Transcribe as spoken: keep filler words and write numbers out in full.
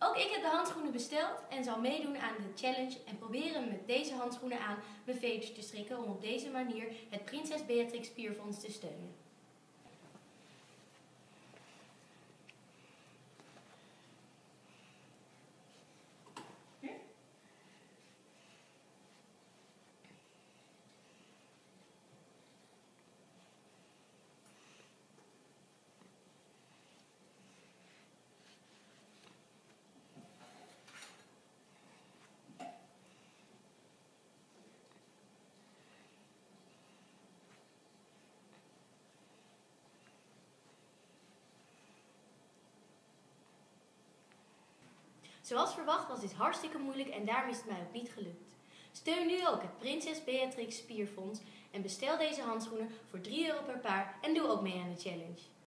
Ook ik heb de handschoenen besteld en zal meedoen aan de challenge en proberen met deze handschoenen aan mijn veters te strikken om op deze manier het Prinses Beatrix Spierfonds te steunen. Zoals verwacht was dit hartstikke moeilijk en daarom is het mij ook niet gelukt. Steun nu ook het Prinses Beatrix Spierfonds en bestel deze handschoenen voor drie euro per paar en doe ook mee aan de challenge.